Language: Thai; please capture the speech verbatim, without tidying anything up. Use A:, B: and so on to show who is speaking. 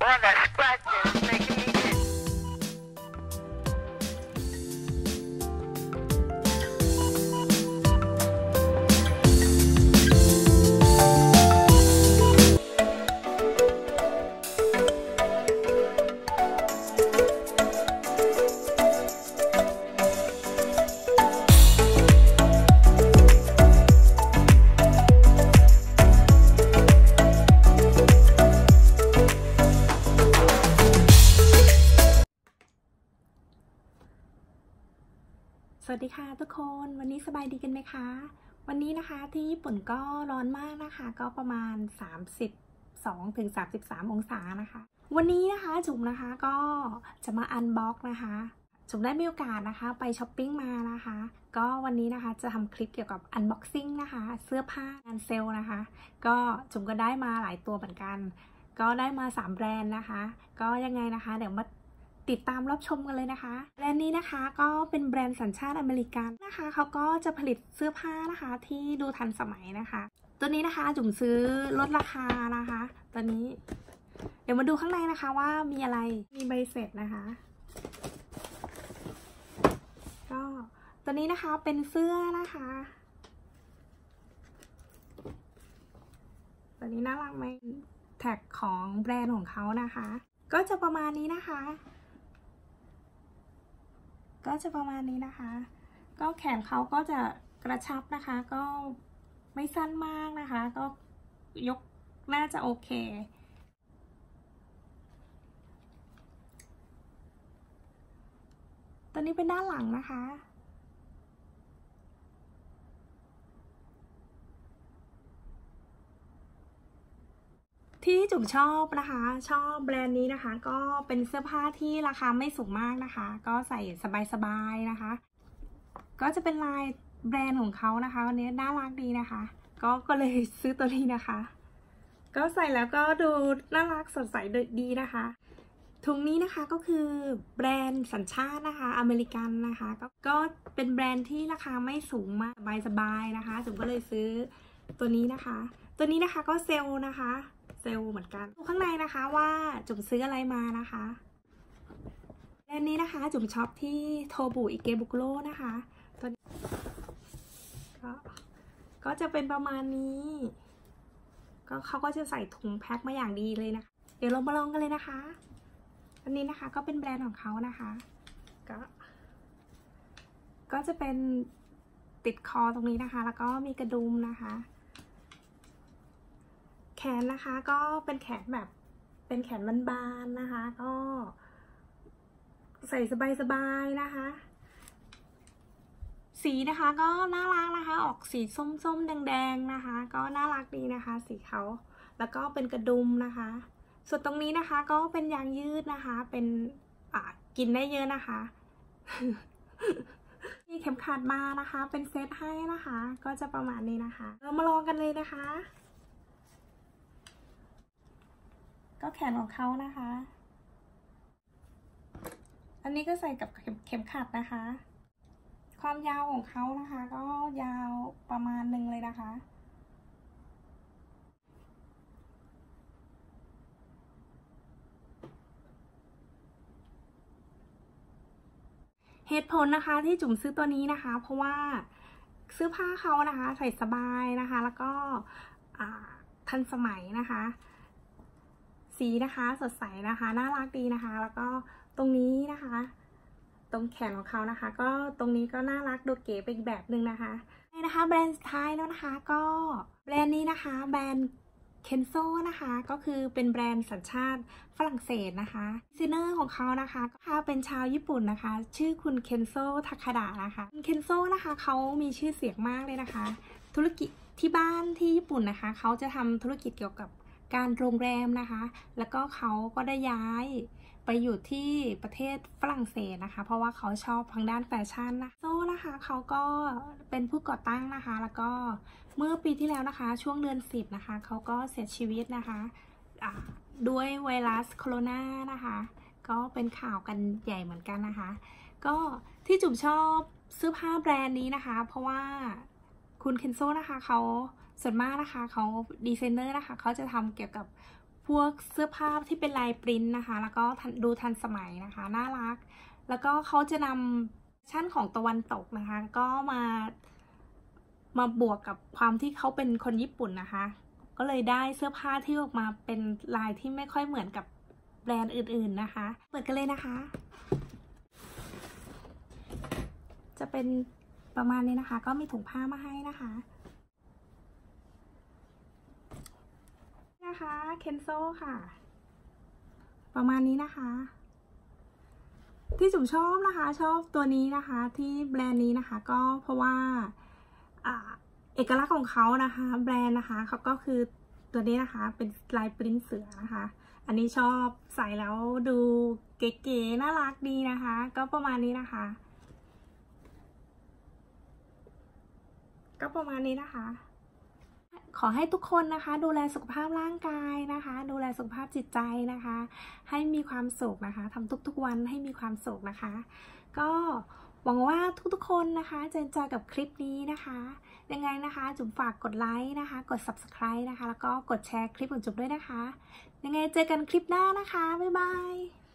A: All that scratching is making me itch.
B: สวัสดีค่ะทุกคนวันนี้สบายดีกันไหมคะวันนี้นะคะที่ญี่ปุ่นก็ร้อนมากนะคะก็ประมาณสามสิบสองถึงสามสิบสามองศานะคะวันนี้นะคะจุ๋มนะคะก็จะมาอันบ็อกนะคะจุ๋มได้มีโอกาสนะคะไปช้อปปิ้งมานะคะก็วันนี้นะคะจะทำคลิปเกี่ยวกับอันบ็อกซิ่งนะคะเสื้อผ้างานเซลล์นะคะก็จุ๋มก็ได้มาหลายตัวเหมือนกันก็ได้มาสามแบรนด์นะคะก็ยังไงนะคะเดี๋ยวมาติดตามรับชมกันเลยนะคะแบรนด์นี้นะคะก็เป็นแบรนด์สัญชาติอเมริกันนะคะเขาก็จะผลิตเสื้อผ้านะคะที่ดูทันสมัยนะคะตัวนี้นะคะจุ๋มซื้อลดราคานะคะตัวนี้เดี๋ยวมาดูข้างในนะคะว่ามีอะไรมีใบเสร็จนะคะก็ตัวนี้นะคะเป็นเสื้อนะคะตัวนี้น่ารักไหมแท็กของแบรนด์ของเขานะคะก็จะประมาณนี้นะคะก็จะประมาณนี้นะคะก็แขนเขาก็จะกระชับนะคะก็ไม่สั้นมากนะคะก็ยกน่าจะโอเคตัวนี้เป็นด้านหลังนะคะที่จุ๋มชอบนะคะชอบแบรนด์นี้นะคะก็เป็นเสื้อผ้าที่ราคาไม่สูงมากนะคะก็ใส่สบายๆนะคะก็จะเป็นลายแบรนด์ของเขานะคะวันนี้น่ารักดีนะคะก็ก็เลยซื้อตัวนี้นะคะก็ใส่แล้วก็ดูน่ารักสดใสดีนะคะถุงนี้นะคะก็คือแบรนด์สัญชาตินะคะอเมริกันนะคะก็ก็เป็นแบรนด์ที่ราคาไม่สูงมากสบายๆนะคะจุ๋มก็เลยซื้อตัวนี้นะคะตัวนี้นะคะก็เซลล์นะคะเซลล์เหมือนกันดูข้างในนะคะว่าจุ๋มซื้ออะไรมานะคะแบรนด์นี้นะคะจุ๋มช็อปที่โทบุอิเกบุกุโร่นะคะตัวนี้ก็ก็จะเป็นประมาณนี้ก็เขาก็จะใส่ถุงแพ็คมาอย่างดีเลยนะคะเดี๋ยวเรามาลองกันเลยนะคะอันนี้นะคะก็เป็นแบรนด์ของเขานะคะก็ก็จะเป็นติดคอตรงนี้นะคะแล้วก็มีกระดุมนะคะแขนนะคะก็เป็นแขนแบบเป็นแขนบานๆนะคะก็ใส่สบายๆนะคะสีนะคะก็น่ารักนะคะออกสีส้มๆแดงๆนะคะก็น่ารักดีนะคะสีเขาแล้วก็เป็นกระดุมนะคะส่วนตรงนี้นะคะก็เป็นยางยืดนะคะเป็นอ่ากินได้เยอะนะคะ มีเข็มขัดมานะคะเป็นเซตให้นะคะก็จะประมาณนี้นะคะเรามาลองกันเลยนะคะก็แขนของเขานะคะอันนี้ก็ใส่กับเข็มขัดนะคะความยาวของเขานะคะก็ยาวประมาณหนึ่งเลยนะคะเหตุผลนะคะที่จุ๋มซื้อตัวนี้นะคะเพราะว่าเสื้อผ้าเขานะคะใส่สบายนะคะแล้วก็ทันสมัยนะคะสีนะคะสดใสนะคะน่ารักดีนะคะแล้วก็ตรงนี้นะคะตรงแขนของเขานะคะก็ตรงนี้ก็น่ารักดูเก๋ไปอีกแบบหนึ่งนะคะนี่นะคะแบรนด์สุดท้ายแล้วนะคะก็แบรนด์นี้นะคะแบรนด์เคนโซนะคะก็คือเป็นแบรนด์สัญชาติฝรั่งเศสนะคะดีไซเนอร์ของเขานะคะก็เป็นชาวญี่ปุ่นนะคะชื่อคุณเคนโซทาคาดะนะคะคุณเคนโซนะคะเขามีชื่อเสียงมากเลยนะคะธุรกิจที่บ้านที่ญี่ปุ่นนะคะเขาจะทำธุรกิจเกี่ยวกับการโรงแรมนะคะแล้วก็เขาก็ได้ย้ายไปอยู่ที่ประเทศฝรั่งเศสนะคะเพราะว่าเขาชอบทางด้านแฟชั่นนะโซ่นะคะเขาก็เป็นผู้ก่อตั้งนะคะแล้วก็เมื่อปีที่แล้วนะคะช่วงเดือนสิบนะคะเขาก็เสียชีวิตนะคะะด้วยไวรัสโคโรนานะคะก็เป็นข่าวกันใหญ่เหมือนกันนะคะก็ที่จุ๋มชอบเสื้อผ้าแบรนด์นี้นะคะเพราะว่าคุณเคนโซนะคะเขาส่วนมากนะคะเขาดีไซเนอร์นะคะเขาจะทำเกี่ยวกับพวกเสื้อผ้าที่เป็นลายปริ้นนะคะแล้วก็ดูทันสมัยนะคะน่ารักแล้วก็เขาจะนำชั้นของตะวันตกนะคะก็มามาบวกกับความที่เขาเป็นคนญี่ปุ่นนะคะก็เลยได้เสื้อผ้าที่ออกมาเป็นลายที่ไม่ค่อยเหมือนกับแบรนด์อื่นๆนะคะเปิดกันเลยนะคะจะเป็นประมาณนี้นะคะก็มีถุงผ้ามาให้นะคะนะคะเคนโซค่ะประมาณนี้นะคะที่จุ๋มชอบนะคะชอบตัวนี้นะคะที่แบรนด์นี้นะคะก็เพราะว่าเอกลักษณ์ของเขานะคะแบรนด์นะคะเขาก็คือตัวนี้นะคะเป็นลายปริ้นเสือนะคะอันนี้ชอบใส่แล้วดูเก๋ๆน่ารักดีนะคะก็ประมาณนี้นะคะก็ประมาณนี้นะคะขอให้ทุกคนนะคะดูแลสุขภาพร่างกายนะคะดูแลสุขภาพจิตใจนะคะให้มีความสุขนะคะทำทุกๆวันให้มีความสุขนะคะก็หวังว่าทุกๆคนนะคะจะเจอกับคลิปนี้นะคะยังไงนะคะจุ๋มฝากกดไลค์นะคะกด ซับสไครบ์ นะคะแล้วก็กดแชร์คลิปของจุ๋มด้วยนะคะยังไงเจอกันคลิปหน้านะคะบ๊ายบาย